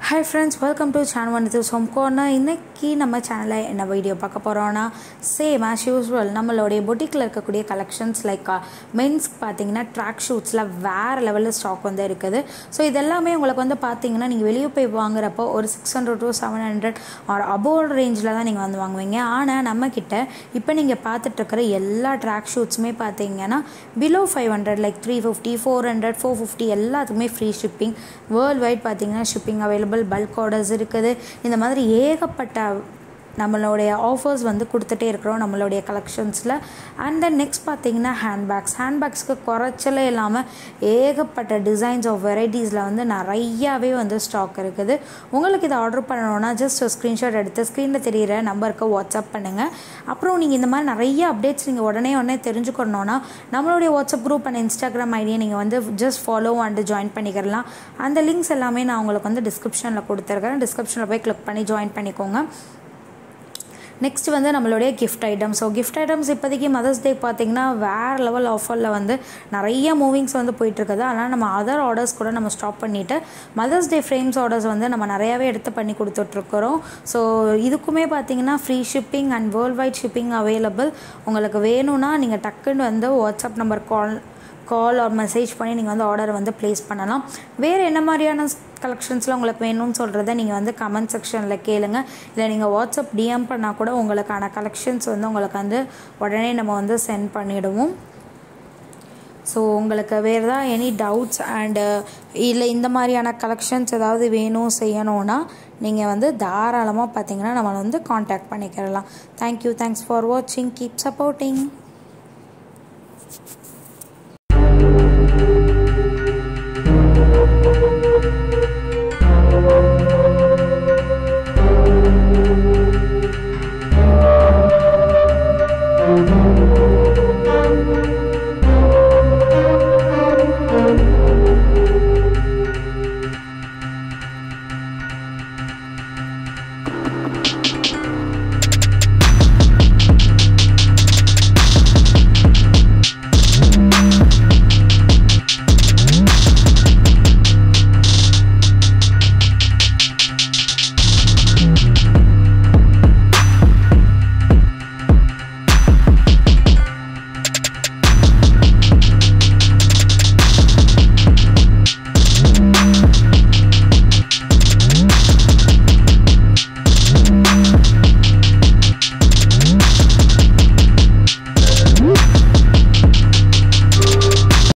Hi friends, welcome to channel one with home corner. இன்னைக்கு நம்ம சேனல்ல என்ன வீடியோ பார்க்க போறோம்னா சேம் as usual நம்மளோட பொட்டிக்ல இருக்கக்கூடிய கலெக்ஷன்ஸ் லைக் மென்ஸ் பாத்தீங்கன்னா ட்ராக் ஷூட்ஸ்ல வேற லெவல்ல ஸ்டாக் வந்து இருக்குது. சோ இதெல்லாம் உங்களுக்கு வந்து பாத்தீங்கன்னா நீங்க வெளிய போய் வாங்குறப்போ ஒரு 600 to 700 or above ரேஞ்சில தான் நீங்க வந்து வாங்குவீங்க. ஆனா நம்ம கிட்ட இப்போ நீங்க பார்த்துட்டு இருக்கிற எல்லா ட்ராக் ஷூட்ஸ்மே பாத்தீங்கன்னா below 500 like 350 400 450 எல்லாத்துக்குமே ஃப்ரீ ஷிப்பிங். வேர்ல்ட் வைட் பாத்தீங்கன்னா ஷிப்பிங் அவைலபிள் bulk orders இருக்குது. இந்த மாதிரி ஏகப்பட்ட நம்மளுடைய ஆஃபர்ஸ் வந்து கொடுத்துட்டே இருக்கிறோம் நம்மளுடைய கலெக்ஷன்ஸில். அண்ட் தென் நெக்ஸ்ட் பார்த்தீங்கன்னா ஹேண்ட்பேக்ஸ்க்கு குறைச்சலே இல்லாமல் ஏகப்பட்ட டிசைன்ஸ் ஆஃப் வெரைட்டிஸில் வந்து நிறையாவே வந்து ஸ்டாக் இருக்குது. உங்களுக்கு இதை ஆர்டர் பண்ணணுன்னா ஜஸ்ட் ஒரு ஸ்க்ரீன்ஷாட் எடுத்து ஸ்க்ரீனில் தெரிகிற நம்பருக்கு வாட்ஸ்அப் பண்ணுங்கள். அப்புறம் நீங்கள் இந்த மாதிரி நிறைய அப்டேட்ஸ் நீங்கள் உடனே தெரிஞ்சுக்கணுன்னா நம்மளுடைய வாட்ஸ்அப் குரூப் அண்ட் இன்ஸ்டாகிராம் ஐடியை நீங்கள் வந்து ஜஸ்ட் ஃபாலோ அண்ட் ஜாயின் பண்ணிக்கிறலாம். அந்த லிங்க்ஸ் எல்லாமே நான் உங்களுக்கு வந்து டிஸ்கிரிப்ஷனில் கொடுத்துருக்கேன். டிஸ்கிரிப்ஷனில் போய் கிளிக் பண்ணி ஜாயின் பண்ணிக்கோங்க. நெக்ஸ்ட் வந்து நம்மளுடைய gift items. So gift items இப்போதைக்கு மதர்ஸ் டே பார்த்தீங்கன்னா வேறு லெவல் ஆஃபரில் வந்து நிறைய மூவிங்ஸ் வந்து போயிட்டுருக்குது. அதனால் நம்ம அதர் ஆர்டர்ஸ் கூட நம்ம ஸ்டாப் பண்ணிவிட்டு மதர்ஸ் டே ஃப்ரேம்ஸ் ஆர்டர்ஸ் வந்து நம்ம நிறையாவே எடுத்து பண்ணி கொடுத்துட்ருக்குறோம். ஸோ இதுக்குமே பார்த்தீங்கன்னா free shipping and world wide shipping available. உங்களுக்கு வேணும்னா நீங்கள் டக்குன்னு வந்து WhatsApp number call or message பண்ணி நீங்கள் வந்து ஆர்டரை வந்து ப்ளேஸ் பண்ணலாம். வேறு என்ன மாதிரியான கலெக்ஷன்ஸில் உங்களுக்கு வேணும்னு சொல்கிறத நீங்கள் வந்து கமெண்ட் செக்ஷனில் கேளுங்க. இல்லை நீங்கள் வாட்ஸ்அப் டிஎம் பண்ணால் கூட உங்களுக்கான கலெக்ஷன்ஸ் வந்து உங்களுக்கு வந்து உடனே நம்ம வந்து சென்ட் பண்ணிவிடுவோம். ஸோ உங்களுக்கு வேறு ஏதாவது எனி டவுட்ஸ் அண்டு இல்லை இந்த மாதிரியான கலெக்ஷன்ஸ் ஏதாவது வேணும் செய்யணும்னா நீங்கள் வந்து தாராளமாக பார்த்தீங்கன்னா நம்மளை வந்து காண்டாக்ட் பண்ணிக்கிறலாம். தேங்க்யூ, தேங்க்ஸ் ஃபார் வாட்சிங், கீப் சப்போர்ட்டிங்.